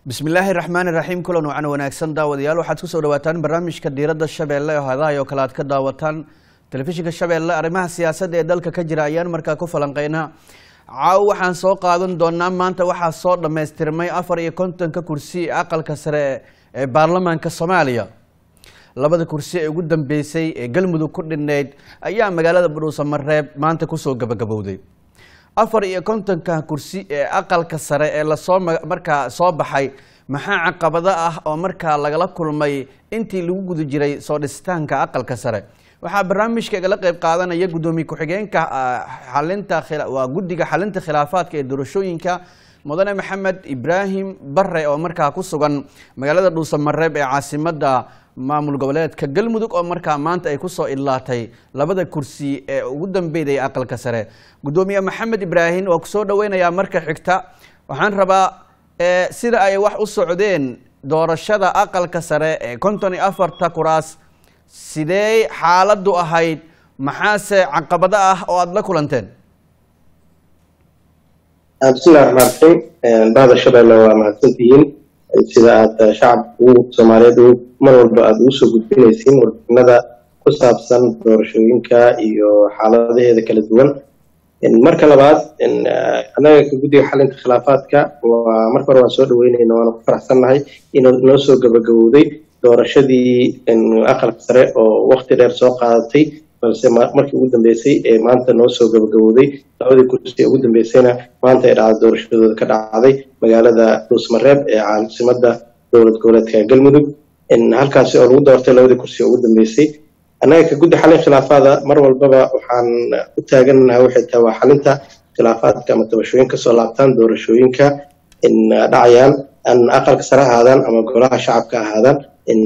بسم الله الرحمن الرحيم كلنا وعنا وناكسن داوديال waxaad ku soo dhawaataan barnaamijka diiradda Shabeelle oo hadahay oo kala aad ka daawataan telefishinka Shabeelle arrimaha siyaasadda ee dalka ka jira ayaan markaa ku falanqeynaa caaw waxaan soo qaadan doonaa maanta waxa soo dhameystirmay 54 kursi aqalka sare ee baarlamaanka Soomaaliya labada kursi ee ugu dambeysay ee galmudug ku dhineyd ayaa magaalada Buruusamareeb maanta ku soo gabagabowday 54 kursi ee aqalka sare ee la soo markaa soo baxay maxaa caqabado ah oo markaa lagala kulmay intii lagu guda jiray soo dhistaanka aqalka sare waxa barnaamijka la qayb qaadanaya gudoomiye ku-xigeenka xalinta guddiga xalinta khilaafaadka ee doorashooyinka mudane maxamed ibraahim barre oo markaa ku sugan magaalada Buruusamareeb ee caasimadda maamul goboleedka galmudug oo markaa maanta ay ku soo ilaatay labada kursi ee ugu dambeeyay aqalka sare gudoomiye maxamed ibraahim oo ku soo dhaweynaya marka xigta waxaan rabaa sida ay wax u socdeen doorashada aqalka sare ee 54 kuraas sidee xaaladdu ahayd maxaase caqabado ah oo aad la kulanteen bismillaahir rahmaanir rahiim baada shabeelle waa mahadsantihiin sida aad shacabku Soomaaliyeed mar walba aad u soo gudbinaysiin warbixinada ku saabsan doorashooyinka iyo xaaladaheeda kala duwan marka labaad anaga ka guddiga xalinta khilaafaadka waa marka hore waan soo dhaweynaynaa waan ku faraxsanahay inuu noo soo gabagabowday doorashadii aqalka sare oo waqti dheer soo qaadatay balse markii ugu dambeysay ee maanta noo soo gabagabowday labadii kursi ugu dambeysayna maanta ay dhacday doorashadooda ka dhacday magaalada Buruusamareeb ee caasimadda dowlad goboleedka galmudug halkaas oo lagu doortay labadii kursi ugu dambeysay anaga ka guddi xalin khilaafaadka mar walbaba waxaan u taaganahay waxay tahay xalinta khilaafaadka ama tabashooyinka soo laabtaan doorashooyinka dhacayaan an aqalka sare ahaadaan ama golaha shacabka ahaadaan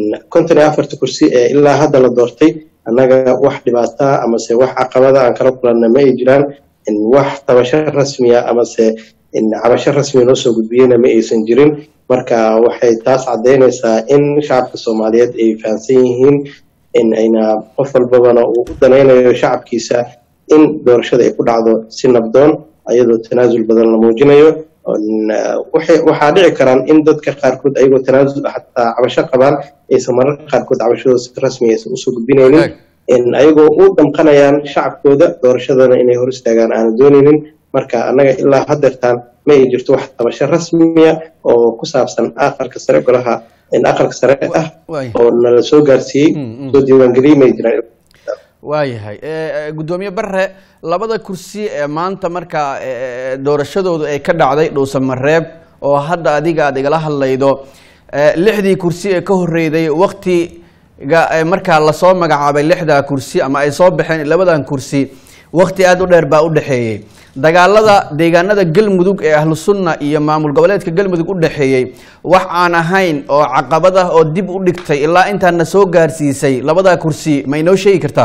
54 kursi ee ilaa hadda la doortay anaga wax dhibaato ama se wax caqabada aan kala kulanay ma jiraan wax tabasho rasmi ah ama se cabasho rasmi loo soo gudbiyayna ma aysan jirin marka waxay taas cadeynaysaa in shacabka Soomaaliyeed ay fahansan yihiin in ayna qof walbana uu danaynayo shacabkiisa in doorashada ay ku dhacdo si nabdoon ayadoo tanaasul badan la muujinayo waxa dhici karaan in dadka qaarkood ayagoo tanaasul xataa cabasho qabaan aysan mararka qaarkood cabashadooda si rasmi ah u soo gudbinaynin in ayagoo u damqanayaan shacabkooda doorashadana inay hor istaagaan aan doonaynin marka anaga ilaa haddeertaan ma ay jirto wax tabasho rasmi ah oo ku saabsan aqalka sare golaha aqalka sare ah oo nala soo gaarsiiyay soo diiwaangeliyay ma jiraan waayahay gudoomiye barre labada kursi ee maanta markaa doorashadoodu ay ka dhacday Buruusamareeb oo hadda adiga aad igala hadlaydo 6 kursi ee ka horeeyay waqtiga markaa la soo magacaabay 6 kursi ama ay soo baxeen labadan kursi waqti aad u dheer baa u dhaxeeyay dagaalada deegaanada galmudug ee ahlu sunna iyo maamul goboleedka galmudug u dhaxeeyay wax aan ahayn oo caqabad ah oo dib u dhigtay ilaa intaana soo gaarsiisay labada kursi ma inoo sheegi kartaa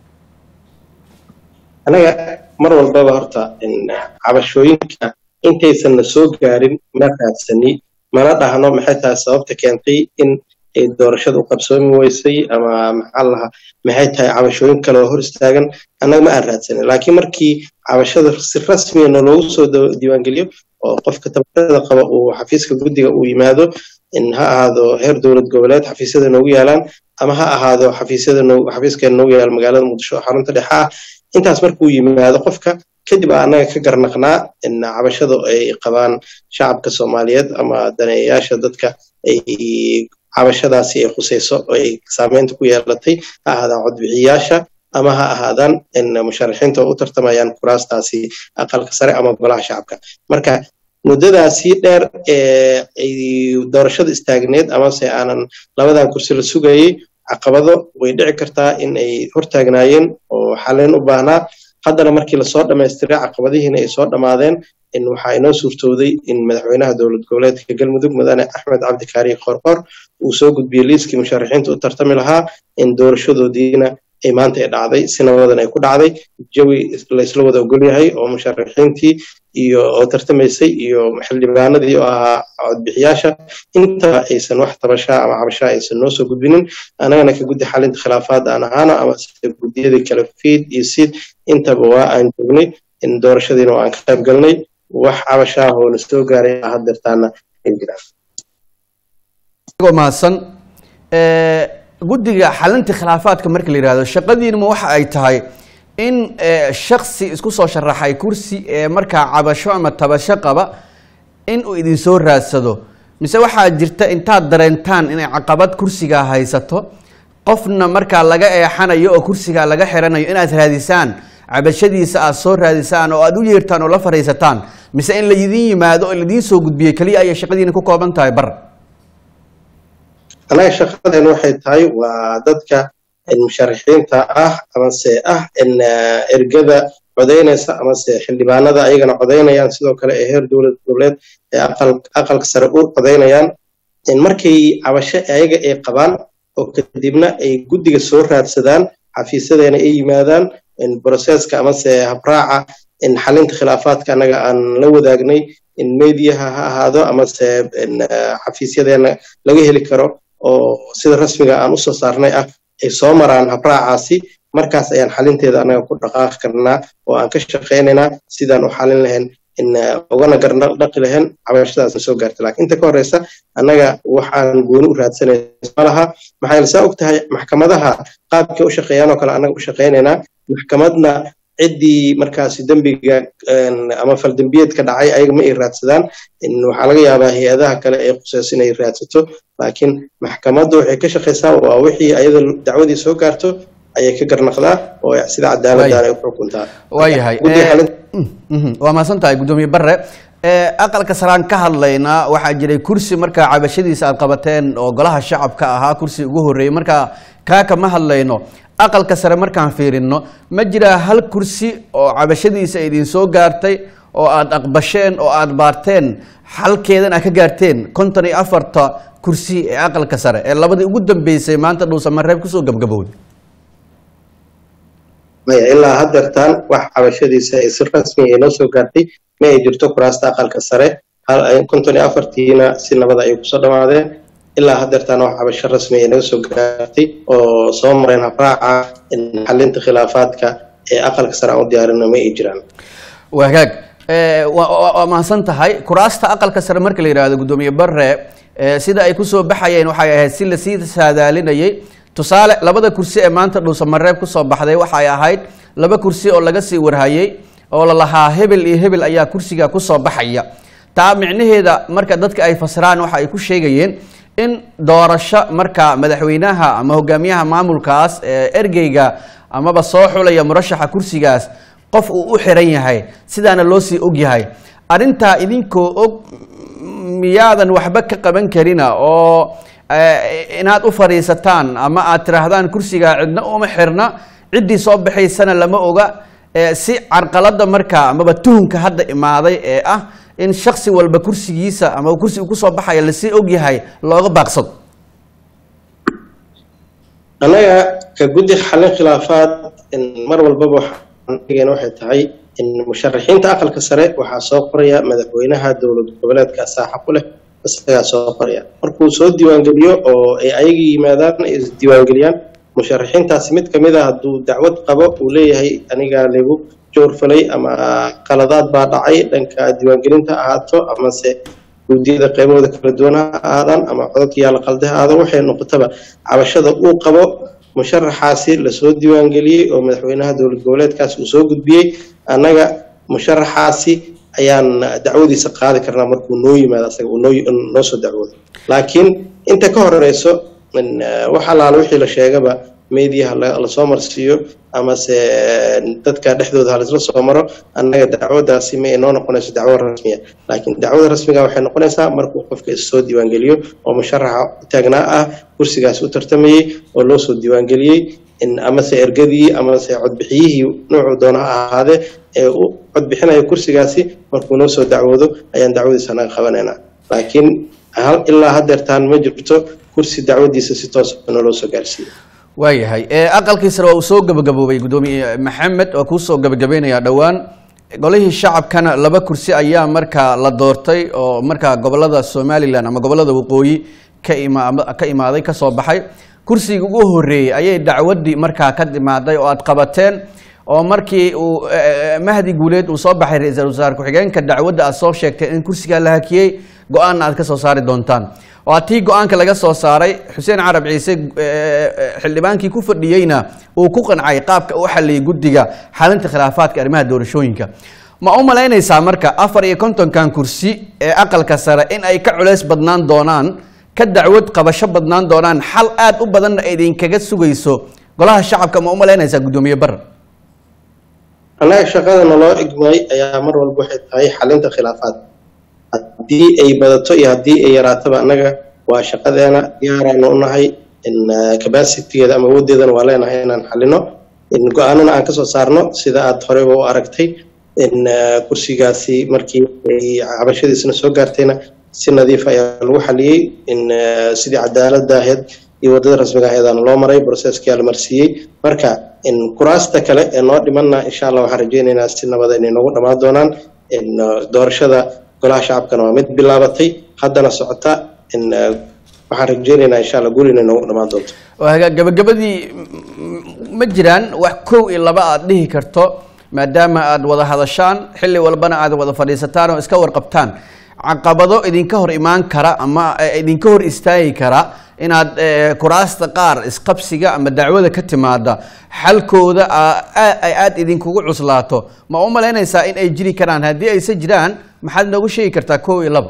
anaga mar walba horta cabashooyinka intaysan soo gaarin ma raadsani mana dhahno maxay tahay sababta keentay in ay doorashadu u qabsoomi weysay ama maxay tahay cabashooyin kale oo hor istaagan anaga ma raadsanin laakiin markii cabashada si rasmi ah loogu soo diiwaangeliyo oo qofka tabashada qaba uu xafiiska guddiga uu yimaado in ha ahaado heer dowlad goboleed xafiisyada noogu yaalaan ama ha ahaado xafiiska noogu yaal magaalada Muqdisho xarunta dhexe intaas markuu yimaado qofka kadib anaga ka garnaqnaa in cabashada ay qabaan shacabka Soomaaliyeed ama daneeyaasha dadka ay cabashadaasi ay khusayso oo ay saameynta ku yeelatay ha ahaadaan codbixiyaasha ama ha ahaadaan in musharaxiinta u tartamayaan kuraastaasi aqalka sare ama golaha shacabka marka muddadaasi dheer ay doorashada istaagneed ama se aanan labadan kursi la sugayay caqabado way dhici kartaa in ay hortaagnaayeen oo xalin u baahnaa haddana markii la soo dhameystiray caqabadihiina ay soo dhamaadeen in waxa inoo suurtooday in madaxweynaha dowlad goboleedka galmudug mudane Axmed Cabdi Kaari Qorqor uu soo gudbiyay liiskii musharaxiinta u tartami lahaa in doorashadoodiina ay maanta ay dhacday si nabadan ay ku dhacday jawi la isla wada ogol yahay oo musharaxiintii iyo oo tartamaysay iyo xildhibaanadii oo ahaa codbixiyaasha inta aysan wax tabasha ama cabasha aysan noo soo gudbinin anagana ka guddi xalinta khilaafaad aan ahaana ama guddiyada kala fiid iyo sid intaba waa aan joognay in doorashadiina aan ka qayb galnay wax cabasha oo la soo gaaray haddeertaana ay jiraan mahadsan guddiga xalinta khilaafaadka marka la yiraahdo shaqadiinuma waxa ay tahay in shakhsi isku soo sharaxay kursi markaa cabasho ama tabasho qaba in uu idin soo raadsado mise waxaa jirta intaad dareentaan inay caqabad kursiga haysato qofna markaa laga eexanayo oo kursiga laga xiranayo inaad raadisaan cabashadiisa aad soo raadisaan oo aad u yeertaan oo la fariisataan mise in la idin yimaado oo la idin soo gudbiyo kaliya ay shaqadiina ku kooban tahay bar anaga shaqadeena waxay tahay waa dadka musharaxiinta amase in ergada codeynaysa amase xildhibaanada ayagana codeynayaan sidoo kale ee heer dowlad goboleed ee aqalka sare u codeynayaan in markay cabasho ayaga ay qabaan oo kadibna ay guddiga soo raadsadaan xafiisadeena ay yimaadaan in processka amase habraaca in xalinta khilaafaadka anaga aan la wadaagnay in meediyaha ha ahaado amase in xafiisyadeena laga heli karo oo sida rasmiga aan u soo saarnay ay soo maraan habraacaasi markaas ayaan xalinteeda anaga ku dhaqaaqi karnaa oo aan ka shaqeynaynaa sidaan u xalin lahayn in ugana dhaqi lahayn cabashadaas soo gaartay laakiin inta ka horeysa anaga waxaan gooni u raadsanayna malaha maxay la saa ogtahay maxkamadaha qaabka u shaqeeyaan oo kale anaga u shaqeynaynaa maxkamadna ciddii markaasi dembiga ama fal dembiyeedka dhacay ayaga ma ay raadsadaan in waxaa laga yaabaa hay-adaha kale ee khusaysan inay raadsato laakiin maxkamaddu waxay ka shaqeysaa waa wixii ayada dacwadii soo gaarto ayay ka garnaqdaa oo sida cadaaladaan ay u xukuntaa waayahay waa mahadsan tahay guddoomiye bare aqalka saraan ka hadlaynaa waxaa jiray kursi markaa cabashadiisa aad qabateen oo golaha shacabka ahaa kursi ugu horreeyey markaa kaa kama hadlayno aqalka sare markaan fiirino ma jiraa hal kursi oo cabashadiisa idin soo gaartay oo aad aqbasheen oo aad baarteen xalkeedan aad ka gaarteen 54 kursi ee aqalka sare ee labadii ugu dambeysay maanta dhuusamareeb kusoo gabgabowday maya ilaa haddeertaan wax cabashadiisa ay si rasmi ay noo soo gaartay ma ay jirto kuraasta aqalka sare 54tiina si nabada ay kusoo dhammaadeen ilaa haddeertaan wax cabasho rasmi ay naga soo gaartay oo soo mareen habraaca in xalinta khilaafaadka ee aqalka sare aan u diyaarino ma ay jiraan wagaag waa mahadsan tahay kuraasta aqalka sare marka la yiraahdo guddoomiye bare sida ay kusoo baxayeen waxay ahayd si la sii saadaalinayay tusaale labada kursi ee maanta dhuusamareeb kusoo baxday waxay ahayd laba kursi oo laga sii warhayay oo la lahaa hebel iyo hebel ayaa kursiga kusoo baxaya taa micnaheeda marka dadka ay fasiraan waxa ay ku sheegayeen in doorasho marka madaxweynaha ama hogaamiyaha maamulkaas ergeyga amaba soo xulaya murashaxa kursigaas qof uu u xiran yahay sidaana loo sii og yahay arintaa idinkoo og miyaadan waxba ka qaban karina oo inaad u fariisataan ama aad tiraahdaan kursiga cidna uma xirna ciddii soo baxaysana lama oga si carqalada markaa amaba tuhunka hadda imaaday ee ah in shaksi walba kursigiisa ama kursiga kusoo baxaya lasii og yahay looga baaqsado anaga ka guddi xalin khilaafaad in mar walbaba waxay tahay in musharaxiinta aqalka sare waxaa soo qoraya madaxweynaha dowlad goboleedka saaxa ku leh isagaa soo qoraya markuu soo diiwaangeliyo oo ay ayaga yimaadaan ay isdiiwaangeliyaan musharaxiintaasi mid kamid ah hadduu dacwad qabo uu leeyahay aniga lagu joorfalay ama qaladaad baa dhacay dhanka diiwaangelinta ahaato amase guddiyada qaybahooda kala duwan ha ahaadaan ama codadkiyaa la qalday ha ahaadaan waxay noqotaba cabashada uu qabo musharaxaasi lasoo diiwaangeliyey oo madaxweynaha dowlad goboleedkaasi uu soo gudbiyey annaga musharaxaasi ayaan dacwadiisa qaadi karnaa markuu noo yimaado asaga uu noo soo dacwoodo laakiin inta ka horeyso wax allaala wixii la sheegaba meediyaha lasoo marsiiyo amase dadka dhexdooda halisla soo maro annaga dacwadaasi ma ay noo noqonayso dacwo rasmiya laakiin dacwada rasmiga waxay noqonaysaa markuu qofka issoo diiwaangeliyo oo musharaxa taagnaa ah kursigaasi u tartamayey oo loo soo diiwaangeliyey amase ergadii amase codbixiyihii nuucu doona ha ahaadee ee u codbixinaya kursigaasi markuu noo soo dacwoodo ayaan dacwadiisa naga qabanaynaa laakiin ilaa haddeertaan ma jirto kursi dacwadiisa si toos naloo soo gaarsiiyo waayahay aqalkii sare waa uu soo gabagaboobay guddoomiye maxamed waa kuu soo gabagabeynaya dhowaan golihii shacabkana laba kursi ayaa markaa la doortay oo markaa gobolada somalilan ama gobolada waqooyi ka imaaday kasoo baxay kursiga ugu horeeyey ayay dacwadii markaa ka imaaday oo aad qabateen oo markii uu mahdi guuleed uu soo baxay ra-iisul wasaare ku-xigeenka dacwadda aad soo sheegtay in kursigaa la hakiyey go-aanna aad ka soo saari doontaan. waa tii go-aanka laga soo saaray xuseen carab ciise xildhibaankii ku fadhiyeyna uu ku qancay qaabka uu xaliyay guddiga xalinta khilaafaadka arrimaha doorashooyinka. ma u malaynaysaa marka 54kan kursi ee aqalka sare in ay ka culays badnaan doonaan, ka dacwad qabasho badnaan doonaan, xal aad u badanna idinkaga sugayso golaha shacabka? ma u malaynaysaa guddoomiye Barre? annaga shaqadana loo igmay ayaa mar walba waxay tahay xalinta khilaafaad, haddii ay badato iyo haddii ay yaraataba annaga waa shaqadeena, diyaaraanu u nahay in capacity-geeda ama awoodeedana waa leenahay inaan xalino, in go-aanana aan kasoo saarno. sida aad horeyba u aragtay in kursigaasi markii ay cabashadiisna soo gaartayna si nadiif ayaa lagu xaliyey, in sidii cadaaladda ahayd iyo wadada rasmiga ahaydana loo maray, processkii la marsiiyey. marka in kuraasta kale ee noo dhimanna insha Allah waxaan rajeynaynaa si nabada inay noogu dhamaan doonaan. in doorashada golaha shacabkana waa mid bilaabatay haddana socota, in waxaan rajeynaynaa insha Allah guul inay noogu dhamaan doonto. gabagabadii ma jiraan wax 1 iyo 2 aad dhihi karto maadaama aad wada hadashaan xilli walbana aad wada fadhiisataan oo iska warqabtaan, caqabado idinka hor imaan kara ama idinka hor istaagi kara inaad kuraasta qaar isqabsiga ama dacwada ka timaada xalkooda ay aad idinkugu cuslaato? ma u malaynaysaa in ay jiri karaan? haddii aysan jiraan maxaad noogu sheegi kartaa 1 iyo 2?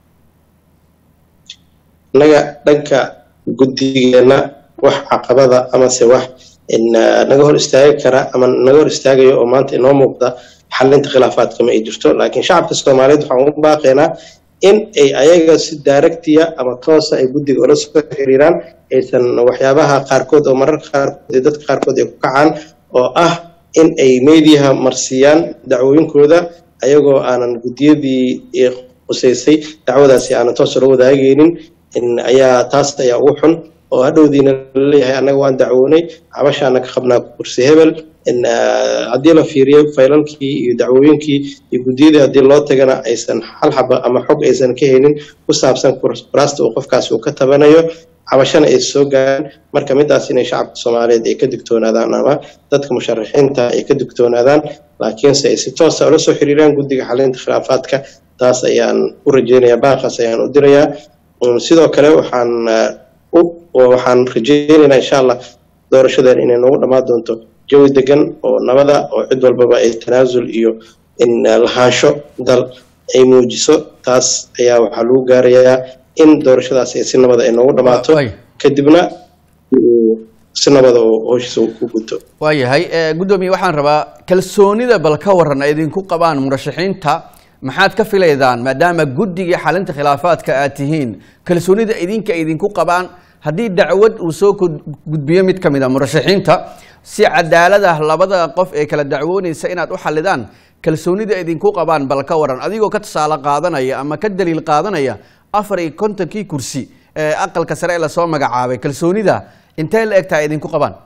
annaga dhanka guddigeena wax caqabada amase wax in naga hor istaagi kara ama naga hor istaagayo oo maanta inoo muuqda xalinta khilaafaadka ma ay jirto. laakiin shacabka Soomaaliyeed waxaan u baaqaynaa in ay ayaga si directiya ama toosa ay guddiga ula soo xiriiraan, aysan waxyaabaha qaarkood oo mararka qaarkood dadka qaarkood ay ku kacaan oo ah in ay meediyaha marsiiyaan dacwooyinkooda ayagoo aanan guddiyadii qusaysay dacwadaasi aanan toos loo wadaagaynin. in taas ayaa ugu xun oo hadhowdiina leeyahay annaga waan dacwoonay, cabashaana ka qabnaa kursi hebel. in haddii la fiiriyo faylalkii iyo dacwooyinkii iyo guddiyadii haddii loo tagana aysan hal xaba ama xog aysan ka helin ku saabsan kuraasta uu qofkaasi uu ka tabanayo, cabashana ay soo gaaraan. marka midaas inay shacabka Soomaaliyeed ay ka digtoonaadaan ama dadka musharaxiinta ay ka digtoonaadaan, laakiinse ay si toos ah ula soo xiriiraan guddiga xalinta khilaafaadka. taas ayaan u rajeynayaa, baaqaas ayaan u dirayaa. sidoo kale waxaan rajeynaynaa insha Allah doorashadan inay noogu dhamaan doonto jawi degan oo nabada, oo cid walbaba ay tanaasul iyo in lahaansho dal ay muujiso. taas ayaa waxaa lagu gaarayaa in doorashadaas ay si nabada ay noogu dhamaato, kadibna si nabada oo howshiisa ku gudto. waayahay guddoomiye, waxaan rabaa kalsoonida bal ka waran ay idinku qabaan murashaxiinta. maxaad ka filaydaan maadaama guddiga xalinta khilaafaadka aad tihiin, kalsoonida idinku qabaan haddii dacwad uu soo gudbiyo mid ka mid a murashaxiinta si cadaalad ah labada qof ee kala dacwoonaysa inaad u xalidaan, kalsoonida idinku qabaan bal ka waran, adigoo ka tusaale qaadanaya ama ka daliil qaadanaya 54kii kursi ee aqalka sare ee lasoo magacaabay, kalsoonida intee la egtaa idinku qabaan?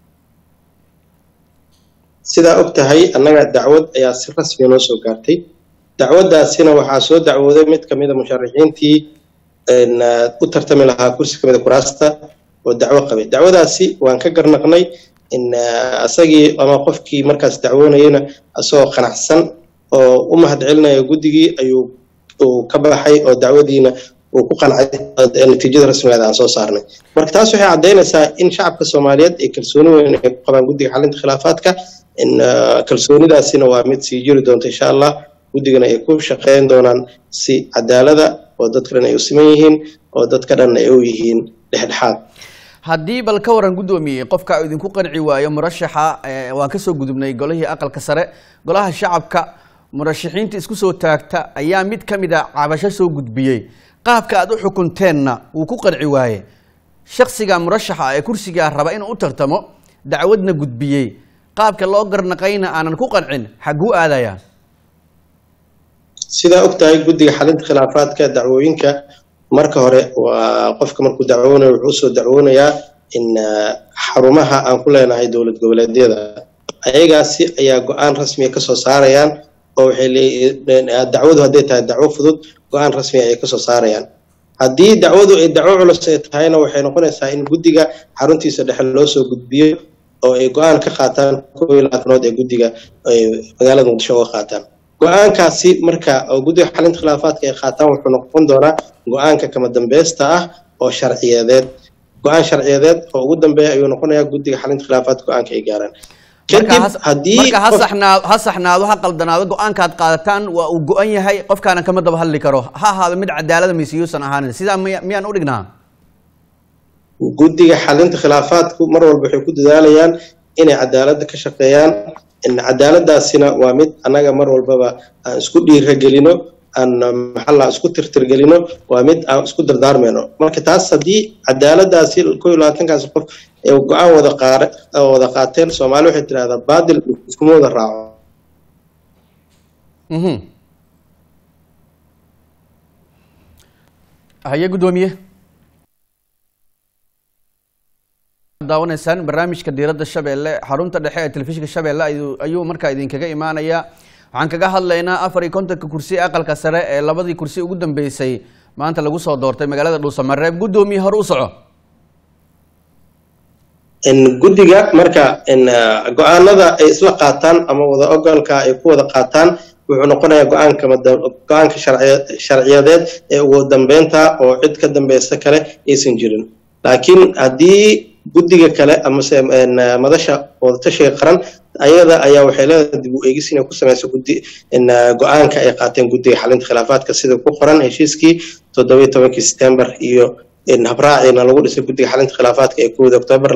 sidaa og tahay annaga dacwad ayaa si rasmi noo soo gaartay. dacwadaasina waxaa soo dacwooday mid kamid a musharaxiintii u tartami lahaa kursi kamid a kuraasta oo dacwo qabay. dacwadaasi waan ka garnaqnay in asagii ama qofkii markaas dacwoonayana asagoo qanacsan oo u mahadcelinaya guddigii ayuu ka baxay oo dacwadiina uu ku qancay natiijada rasmiga aan soo saarnay. marka taas waxay cadeynaysaa in shacabka Soomaaliyeed ay kalsooni weyn ay ku qabaan guddiga xalinta khilaafaadka, in kalsoonidaasina waa mid sii jiri doonta insha Allah. guddigana ay ku shaqeyn doonaan si cadaalada oo dadka dhan ay u siman yihiin oo dadka dhan ay u yihiin dhexdhexaad. haddii bal ka waran guddoomiye qofka idinku qanci waayo murashaxa, waan ka soo gudubnay golihii aqalka sare, golaha shacabka murashaxiinta isku soo taagta ayaa mid ka mid a cabasho soo gudbiyey, qaabka aad u xukunteenna wuu ku qanci waaye, shakhsiga murashaxa ee kursiga raba inuu u tartamo dacwadna gudbiyey, qaabka loo garnaqayna aanan ku qancin, xaguu aadayaa? sidaa og tahay guddiga xalinta khilaafaadka dacwooyinka marka hore waa qofka markuu dacwoonayo wuxuu usoo dacwoonayaa in xarumaha aan ku leenahay dowlad goboleedyada, ayagaasi ayaa go-aan rasmiya kasoo saarayaan oo waxay leeyihiin dacwadu hadday tahay dacwo fudud go-aan rasmi ay kasoo saarayaan. haddii dacwadu ay dacwo culus ay tahayna waxay noqonaysaa in guddiga xaruntiisa dhexe loo soo gudbiyo oo ay go-aan ka qaataan 12 ee guddiga ay magaalada Muqdisho uga qaataan. go-aankaasi marka oo guddiga xalinta khilaafaadka ay qaataan wuxuu noqon doonaa go-aanka kama dambaysta ah oo sharciyadeed go-aan sharciyadeed oo ugu dambeeya ayuu noqonayaa guddiga xalinta khilaafaadka go-aanka ay gaaraan kadib haddii marka ha saxnaado ha qaldanaado go-aankaad qaadataan waa uu go-an yahay qofkaana kama daba hadli karo ha ahaado mid cadaalada mise yuusan ahaanin sidaa miyaan u dhignaa guddiga xalinta khilaafaadku mar walba waxay ku dadaalayaan inay cadaaladda ka shaqeeyaan cadaaladaasina waa mid annaga mar walbaba aan isku dhiiragelino aan maxalla isku tirtirgelino waa mid aan isku dardaarmayno marka taas haddii cadaaladaasi 21kaas qof ee go-aan wada qaateen Soomaali waxay tiraahdaa baadil iskuma wada raaco haye gudoomiye daawaneysaan barnaamijka diiradda Shabeelle xarunta dhexe ee telefishinka Shabeelle ayuu markaa idinkaga imaanaya waxaan kaga hadlaynaa 54 kursi aqalka sare ee labadii kursi ugu dambeysay maanta lagu soo doortay magaalada Dhuusamareeb gudoomiye hor u soco guddiga marka go-aanada ay isla qaataan ama wada ogolka ay ku wada qaataan wuxuu noqonayaa go-aanka sharciyadeed ee ugu dambeynta oo cid ka dambeysa kale aysan jirin laakiin haddii guddiga kale ama madasha wadatashiga qaran ayada ayaa waxay leedahay dib u eegis inay ku sameyso go-aanka ay qaateen guddiga xalinta khilaafaadka sida ku qoran heshiiskii 17 September iyo habraacina lagu dhisay guddiga xalinta khilaafaadka ee 1 October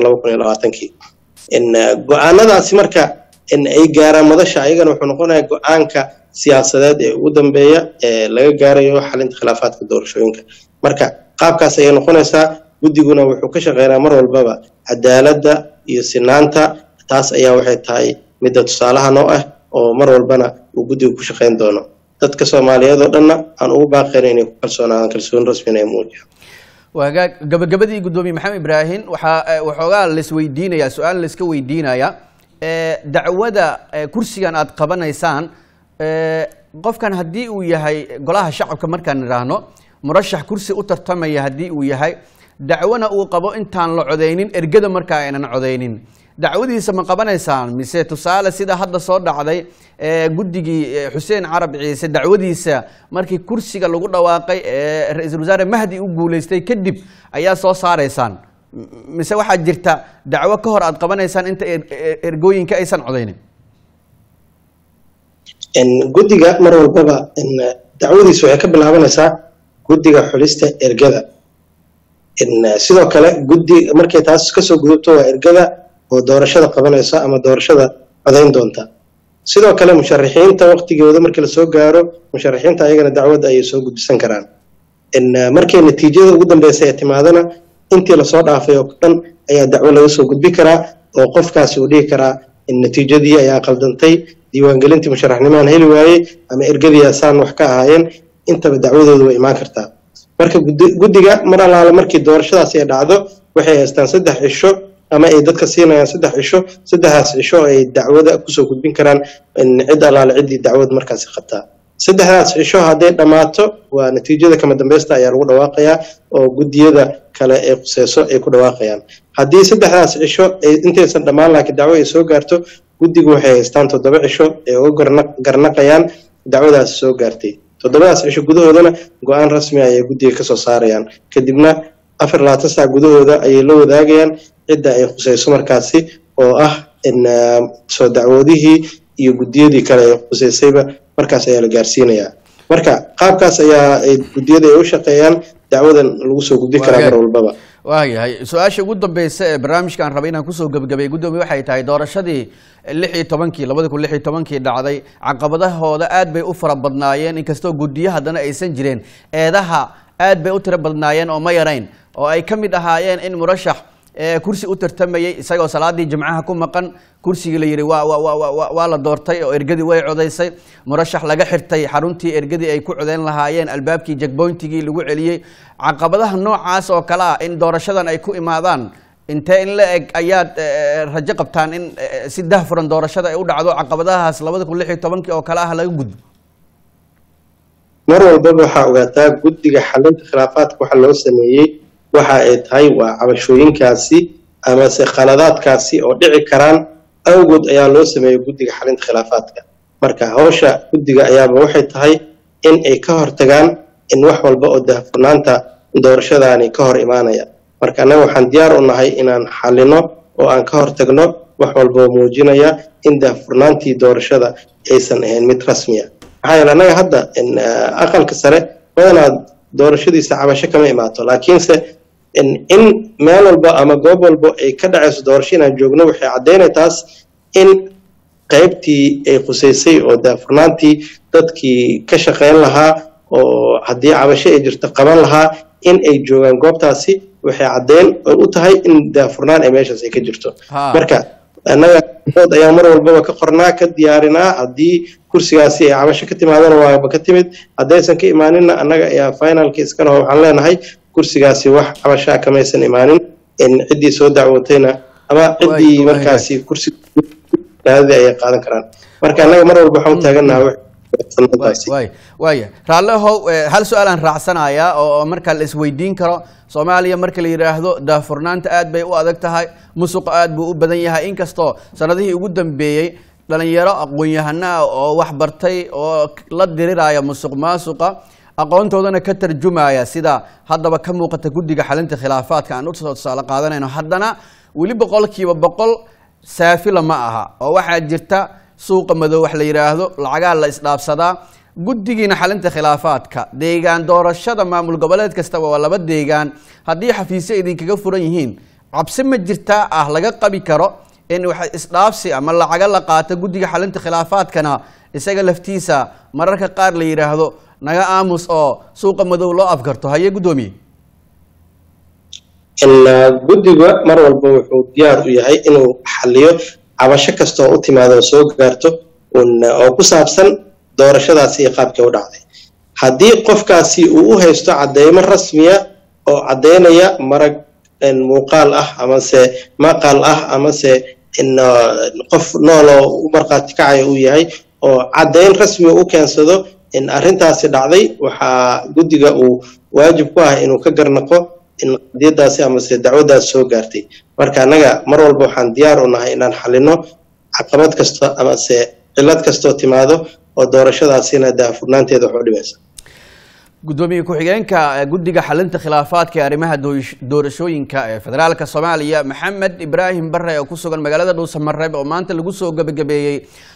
2020 go-aanadaasi marka ay gaaraan madasha ayagana wuxuu noqonayaa go-aanka siyaasadeed ee ugu dambeeya ee laga gaarayo xalinta khilaafaadka doorashooyinka marka qaabkaas ayay noqonaysaa guddiguna wuxuu ka shaqeynaa mar walbaba cadaaladda iyo sinaanta taas ayaa waxay tahay midda tusaalaha noo ah oo mar walbana uu guddigu ku shaqeyn doono dadka Soomaaliyeed oo dhanna aan ugu baaqaynaa inay ku kalsoonaadaan kalsoon rasmi ah muujiyo wagaag gabagabadii gudoomiye Maxamed Ibrahim waxoogaa la isweydiinaya su'aal la iska weydiinaya dacwada kursigan aad qabanaysaan qofkan haddii uu yahay golaha shacabka markaan niraahno murashax kursi u tartamaya haddii uu yahay dacwana uu qabo intaan la codeynin ergada markaa aynan codeynin dacwadiisa ma qabanaysaan mise tusaale sida hadda soo dhacday guddigii Xuseen Carab Ciise dacwadiisa markii kursiga lagu dhawaaqay ra'iisul wasaare Mahdi uu guuleystay kadib ayaa soo saareysaan mise waxa jirta dacwo ka hor aad qabanaysaan inta ergooyinka aysan codeynin guddiga mar walbaba dacwadiisu waxay ka bilaabanaysaa guddiga xulista ergada sidoo kale guddi markay taas ka soo gudubto waa ergada oo doorashada qabanaysa ama doorashada codeyn doonta sidoo kale musharaxiinta waqtigooda markii la soo gaaro musharaxiinta ayagana dacwad ay soo gudbisan karaan markay natiijada ugu dambeysay ay timaadana intii la soo dhaafay oo dhan ayaa dacwo laga soo gudbi karaa oo qofkaasi uu dhigi karaa in natiijadii ayaa qaldantay diiwaangelintii musharaxnimaan heli waayey ama ergadii asaan wax ka ahaayeen intaba dacwadoodu way imaan kartaa marka guddiga mar alaala markii doorashadaasi ay dhacdo waxay haystaan 3 cisho ama ay dadka siinayaan 3 cisho 3daas cisho ay dacwada ku soo gudbin karaan cid alaala cidii dacwad markaas qabtaa 3daas cisho haday dhamaato waa natiijada kama dambaysta ayaa lagu dhawaaqayaa oo guddiyada kale ee quseyso ay ku dhawaaqayaan haddii 3daas cisho ay intaysan dhamaan laakiin dacwo ay soo gaarto guddigu waxay haystaan 7 cisho ee uga garnaqayaan dacwadaas soo gaartay 7daas cisho gudahoodana go-aan rasmi ah ay guddiga ka soo saarayaan kadibna 24 saac gudahooda ayay la wadaagayaan cidda ay quseyso markaasi oo ah in soo dacwadihii iyo guddiyadii kale ee quseysayba markaas ayaa la gaarsiinayaa marka qaabkaas ayaa ay guddiyada ay u shaqeeyaan dacwadan lagu soo gudbi karaa mar walbaba waayahay su-aasha ugu dambaysa ee barnaamijka aan rabay inaan kusoo gabagabay gudoomiye waxay tahay doorashadii 2016 dhacday caqabadahooda aad bay u fara badnaayeen inkastoo guddiyo haddana aysan jireen eedaha aad bay u tiro badnaayeen oo ma yarayn oo ay ka mid ahaayeen in murashax kursi u tartamayay isagoo salaadii jimcaha ku maqan kursiga la yiri waa la doortay oo ergadii way codeysay murashax laga xirtay xaruntii ergadii ay ku codeyn lahaayeen albaabkii checkpointigii lagu celiyay caqabadaha noocaas oo kala ah in doorashadan ay ku imaadaan intee in la eg ayaad rajo qabtaan in si daahfuran doorashada ay u dhacdo caqabadahaas 2016 oo kala ah laga gudbo mar walbaba waxaa ogaataa guddiga xalinta khilaafaadka waxa loo sameeyey waxa ay tahay waa cabashooyinkaasi ama se khaladaadkaasi oo dhici karaan awgood ayaa loo sameeyay guddiga xalinta khilaafaadka marka hawsha guddiga ayaaba waxay tahay in ay ka hortagaan in wax walba oo daahfurnaanta doorashadaani ka hor imaanaya. marka annaga waxaan diyaar u nahay inaan xalino oo aan ka hortagno wax walba oo muujinaya in daahfurnaantii doorashada aysan ahayn mid rasmi ah. maxaa yeele annaga hadda aqalka sare badanaa doorashadiisa cabasho kama imaato, laakiinse in meel walba ama goob walba ay ka dhacayso doorasho inaan joogno waxay caddaynay taas in qaybtii ay khusaysay oo daahfurnaantii dadkii ka shaqayn lahaa oo haddii cabasho ay jirto qaban lahaa in ay joogaan goobtaasi waxay caddayn u tahay in daahfurnaan ay meeshaas ay ka jirto. marka annaga ayaa mar walbaba ka qornaa ka diyaarinaa haddii kursigaasi ay cabasho ka timaadana waaba ka timid, haddaysan ka imaaninna annaga ayaa finalka iskana waxaan leenahay kursigaasi wax cabashaa kamaysan imaanin, in ciddii soo dacwootayna ama ciddii markaasi kursiga ayay qaadan karaan. marka annaga mar walba waxaan u taaganahay waaya raallehow hal su-aal aan raacsanayaa oo marka la isweydiin karo. Soomaaliya marka la yiraahdo daahfurnaanta aad bay u adag tahay, musuqa aad buu u badan yahay, inkastoo sanadihii ugu dambeeyay dhalinyaro aqoon-yahano ah oo wax bartay oo la diriraya musuq maasuqa aqoontoodana ka tarjumaya sida haddaba ka muuqata guddiga xalinta khilaafaadka aan u tusaale qaadanayno, haddana weli 100% saafila ma aha oo waxaa jirta suuqa madow wax la yiraahdo, lacagaa la isdhaafsadaa. guddigiina xalinta khilaafaadka deegaan doorashada maamul goboleed kastaba waa 2 deegaan, haddii xafiisyo idinkaga furan yihiin cabsi ma jirtaa laga qabi karo in wax isdhaafsi ama lacaga la qaato guddiga xalinta khilaafaadkana isaga laftiisa mararka qaar la yiraahdo naga aamus oo suuqa madow loo afgarto? haye gudoomiye. guddiga mar walba wuxuu diyaar u yahay inuu xaliyo cabasho kasta oo u timaado oo soo gaarto oo ku saabsan doorashadaasi iyo qaabkii u dhacday. haddii qofkaasi uu u haysto cadeymo rasmiya oo cadeynaya marag muuqaal ah amase maqal ah amase in qof noolo u marqaati kacaya uu yahay oo cadeyn rasmi u keensado in arrintaasi dhacday, waxaa guddiga uu waajib ku ah inuu ka garnaqo in qadiyadaasi amase dacwadaas soo gaartay. marka annaga mar walba waxaan diyaar u nahay inaan xalino caqabad kasta amase cilad kastoo timaado oo doorashadaasina daahfurnaanteeda wax u dhimaysa. gudoomiye ku-xigeenka guddiga xalinta khilaafaadka ee arrimaha doorashooyinka ee federaalka Soomaaliya Maxamed Ibraahim Barre oo ku sugan magaalada Dhuusamareeb oo maanta lagu soo gabagabeeyay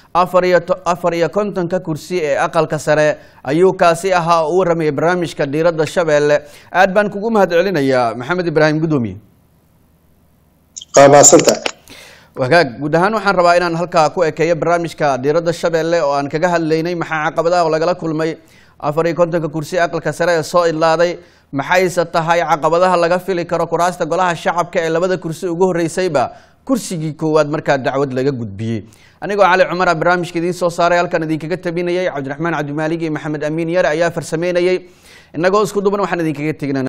54 kursi ee aqalka sare ayuu kaasi ahaa oo u ramay barnaamijka diiradda Shabeelle. aad baan kugu mahadcelinayaa Maxamed Ibraahim gudoomiye. qaabasanta wagaag guud ahaan waxaan rabaa inaan halkaa ku ekeeyo barnaamijka diiradda Shabeelle oo aan kaga hadlaynay maxaa caqabadaha lagala kulmay 54 kursi aqalka sare ee soo ilaaday, maxayse tahay caqabadaha laga fili karo kuraasta golaha shacabka ee 2 kursi ugu horeysayba kursigii koowaad markaa dacwad laga gudbiyay. anigoo Cali Cumar barnaamijka idin soo saaray halkan idinkaga tabinayay, Cabdiraxmaan Cabdi Maalig iyo Maxamed Amiin Yar ayaa farsameynayay. inagoo isku duban waxaan idinkaga tegnaa